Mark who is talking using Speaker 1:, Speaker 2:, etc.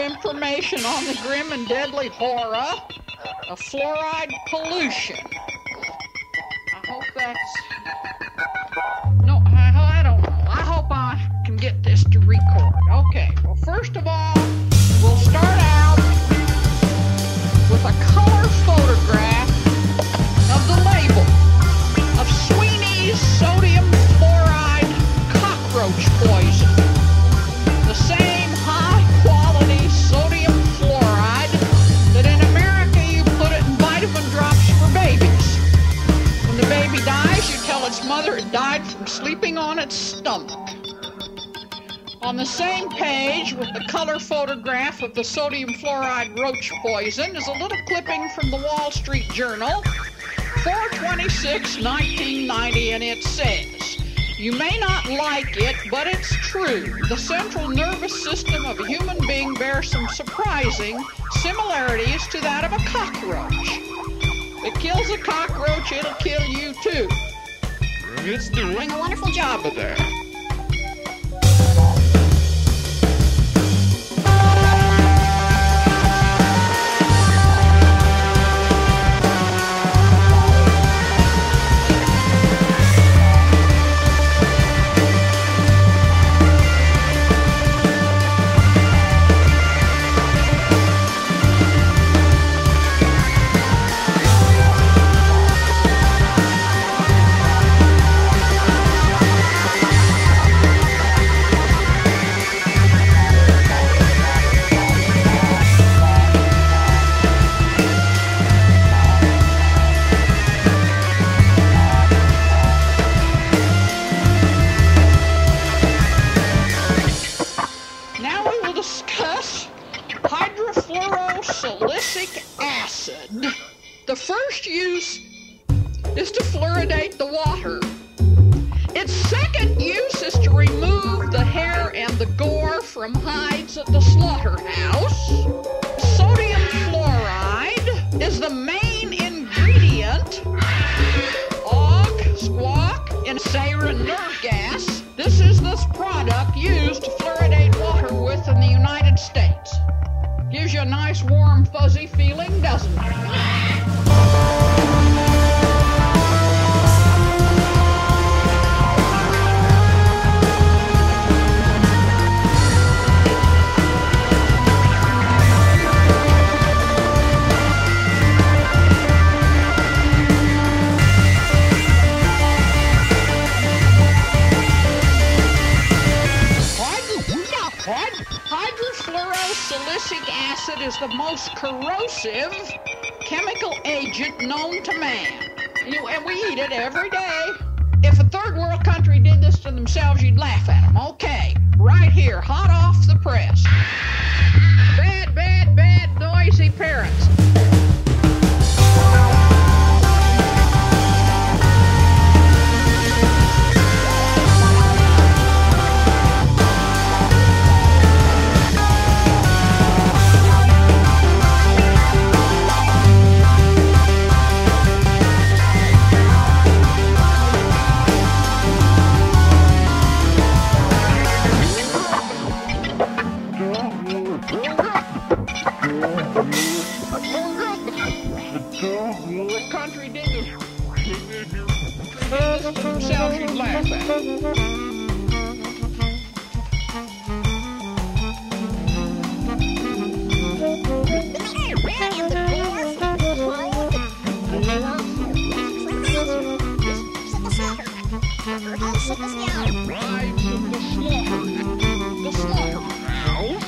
Speaker 1: information on the grim and deadly horror of fluoride pollution. I hope that's... No, I don't know. I hope I can get this to record. Okay, well, first of all, we'll start out with a color photograph of the label of Sweeney's sodium fluoride cockroach poison. The same high-quality sodium fluoride that in America you put it in vitamin drops for babies. When the baby dies, you tell its mother it died from sleeping on its stomach. On the same page with the color photograph of the sodium fluoride roach poison is a little clipping from the Wall Street Journal, 4/26/1990, and it says, "You may not like it, but it's true. The central nervous system of a human being bears some surprising similarities to that of a cockroach. It kills a cockroach, it'll kill you too. It's doing a wonderful job of that." Hydrofluorosilicic acid. The first use is to fluoridate the water. Its second use is to remove the hair and the gore from hides at the slaughterhouse. Sodium fluoride is the main ingredient squawk in sarin nerve gas. This is the product used to fluoridate water with in the United States. Gives you a nice warm fuzzy feeling, doesn't it? Hydrofluorosilicic acid is the most corrosive chemical agent known to man. And we eat it every day. If a third world country did this to themselves, you'd laugh at them. Okay, right here, hot off the press. Bad, bad, bad, noisy parents. The country did themselves, you'd laugh at. Rides in the slaughterhouse.